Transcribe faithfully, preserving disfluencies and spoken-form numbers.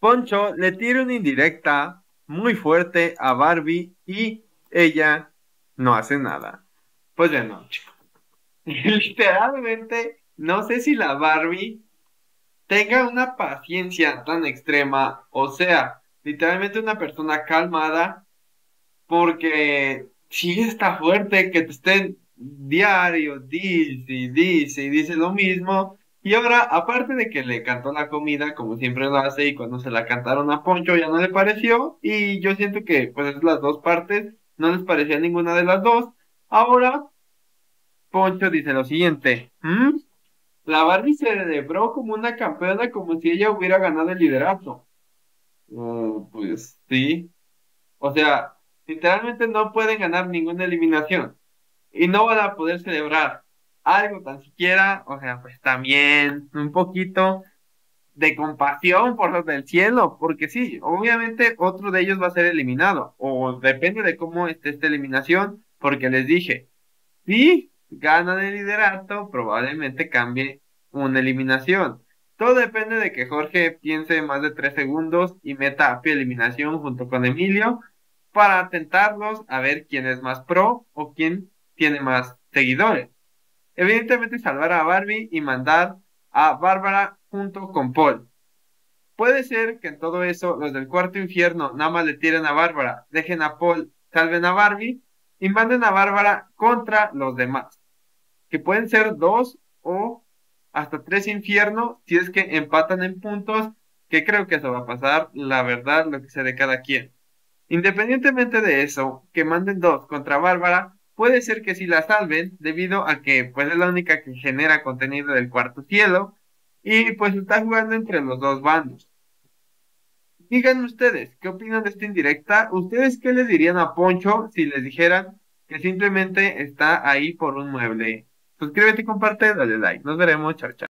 Poncho le tira una indirecta muy fuerte a Barbie y ella no hace nada. Pues bueno, chicos, literalmente no sé si la Barbie tenga una paciencia tan extrema, o sea, literalmente una persona calmada, porque sí está fuerte que te estén diario, dice y dice y dice lo mismo. Y ahora, aparte de que le cantó la comida, como siempre lo hace, y cuando se la cantaron a Poncho ya no le pareció, y yo siento que pues es las dos partes, no les parecía ninguna de las dos. Ahora, Poncho dice lo siguiente: "¿Mm? La Barbie se celebró como una campeona, como si ella hubiera ganado el liderato". Mm, pues sí. O sea, literalmente no pueden ganar ninguna eliminación y no van a poder celebrar algo tan siquiera. O sea, pues también un poquito de compasión por los del cielo, porque sí, obviamente otro de ellos va a ser eliminado, o depende de cómo esté esta eliminación, porque les dije, si ganan el liderato, probablemente cambie una eliminación. Todo depende de que Jorge piense más de tres segundos y meta a pie eliminación junto con Emilio para tentarlos a ver quién es más pro o quién tiene más seguidores. Evidentemente salvar a Barbie y mandar a Bárbara junto con Paul. Puede ser que en todo eso los del cuarto infierno nada más le tiren a Bárbara, dejen a Paul, salven a Barbie y manden a Bárbara contra los demás, que pueden ser dos o hasta tres infiernos si es que empatan en puntos, que creo que eso va a pasar, la verdad, lo que sea de cada quien. Independientemente de eso, que manden dos contra Bárbara, puede ser que sí la salven, debido a que pues es la única que genera contenido del cuarto cielo, y pues está jugando entre los dos bandos. Díganme ustedes, ¿qué opinan de esta indirecta? ¿Ustedes qué le dirían a Poncho si les dijeran que simplemente está ahí por un mueble? Suscríbete y comparte, dale like. Nos veremos, chao, chao.